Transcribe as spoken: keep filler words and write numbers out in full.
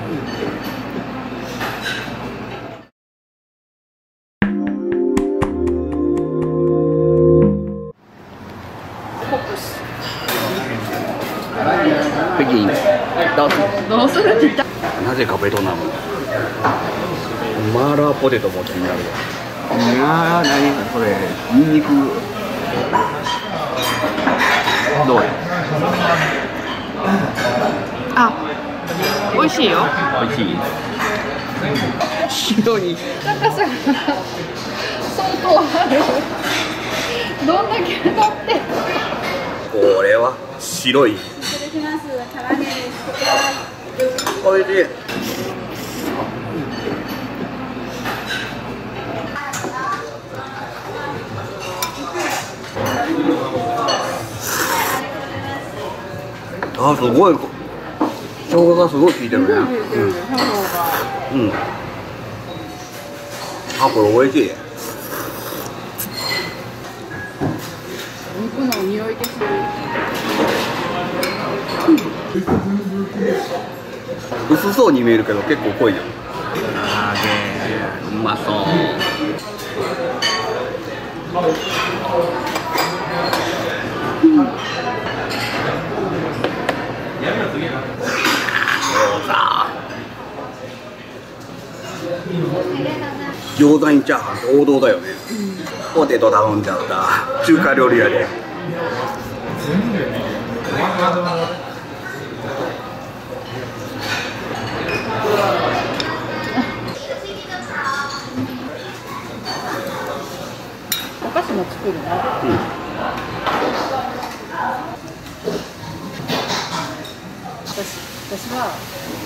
北京どうぞ。 どうするって言った。 なぜかベトナム。マーラーポテトも気になるわ。いやー、何これ、ニンニク。どうや。 あ、美味しいよ。 美味しい。白に。 高さが相当ある。どんだけ取って。 これは白い。 失礼します。唐揚げです。 おいしい。あ、すごい。生姜がすごい効いてるね。うん。うん。あ、これ美味しい。 肉の匂いです。 薄そうに見えるけど結構濃いよ。あー、うまそう。餃子にチャーハンって王道だよね。ポテト頼んじゃった中華料理屋で。 お菓子も作るの。うん。私、私は